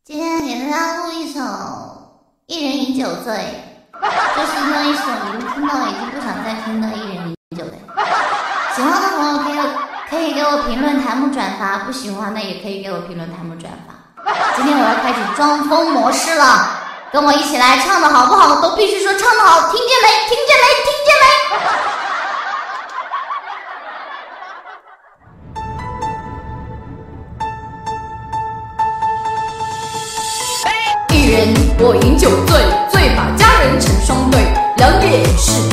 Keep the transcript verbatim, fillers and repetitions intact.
今天给大家录一首《一人饮酒醉》，就是那一首你们听到已经不想再听的《一人饮酒醉》。喜欢的朋友可以可以给我评论、弹幕、转发，不喜欢的也可以给我评论、弹幕、转发。今天我要开启装疯模式了，跟我一起来，唱的好不好都必须说唱的好，听见没？听见没？听见没？ 一人我饮酒醉，醉把佳人成双对，两眼是